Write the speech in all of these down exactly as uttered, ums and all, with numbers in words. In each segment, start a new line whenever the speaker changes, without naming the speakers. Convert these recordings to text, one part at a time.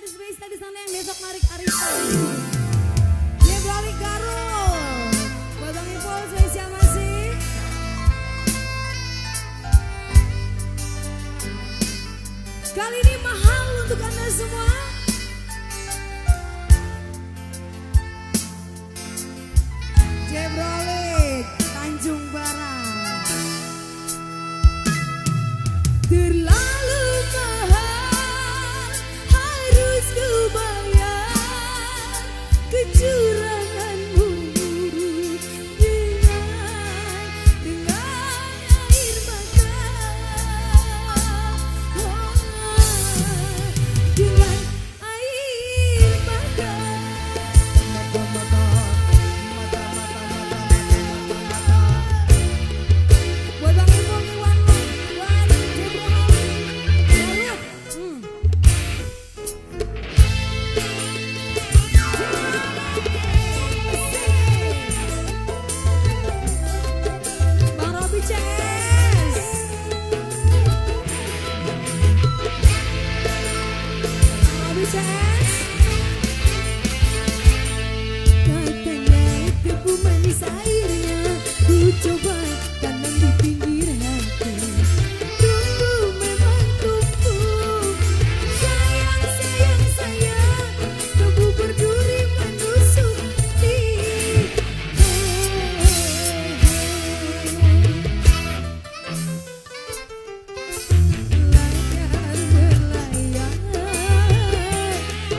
Space tadi sana yang besok narik Arista. Dia balik Garut. Buat Bang Ipul spesial masih. Kali ini mahal untuk Anda semua. Jebrolik Tanjung Barat. Terlalu mahal harus ku bayar kecuranganmu dengan dengan air mata, oh, dengan air mata. Buat Bang Ipul nih, Wan, Wan, Jebrolik. Hmm. Bang Robi C S. Bang Robi C S. Katanya tebu manis airnya, ku coba tanam di pinggir hati. Tumbuh memang tumbuh, sayang sayang sayang, tebu berduri menusuk di layar berlayar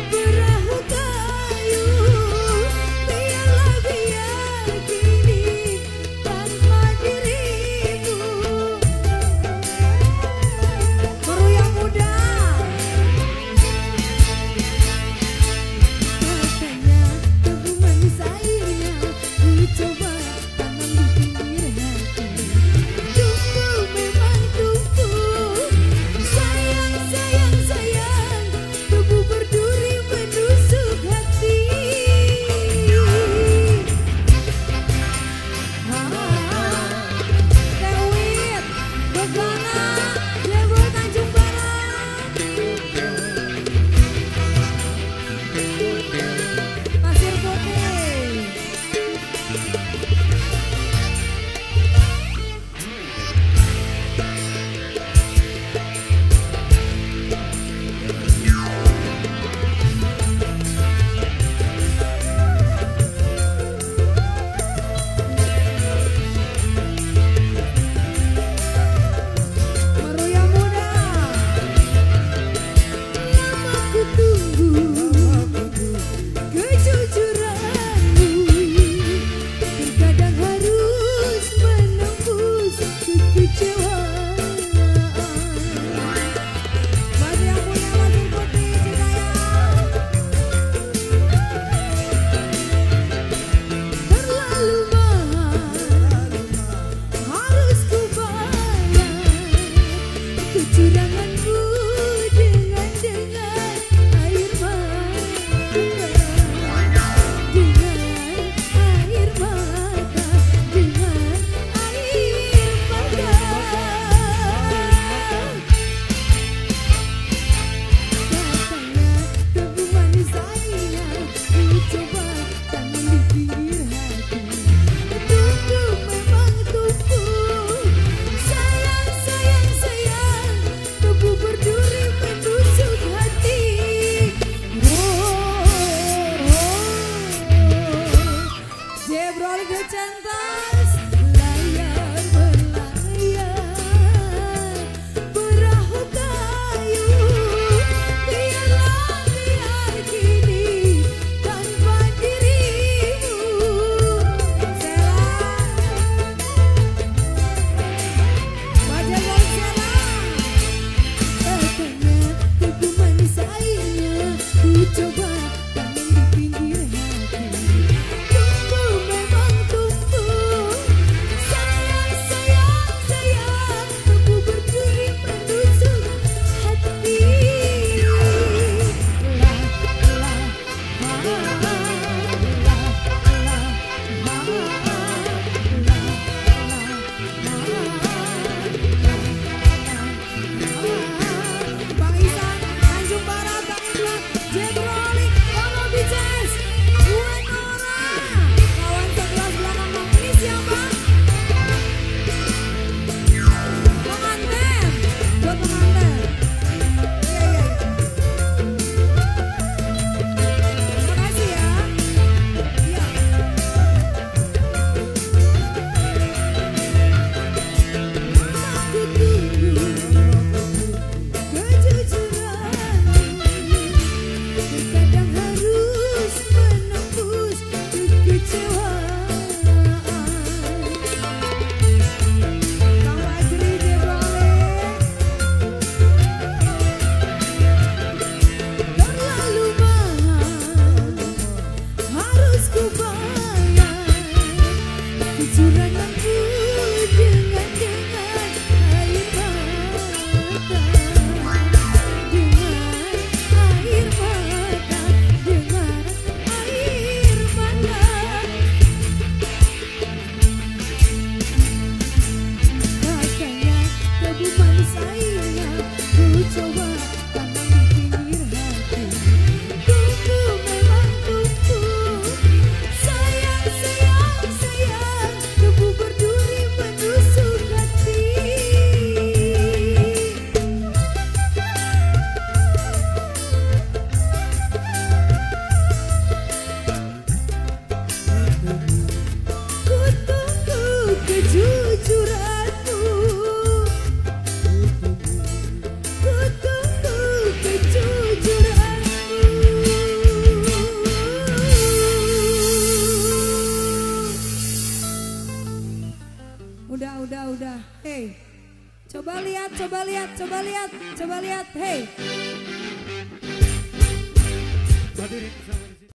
lihat, coba lihat, hey.
Hadirin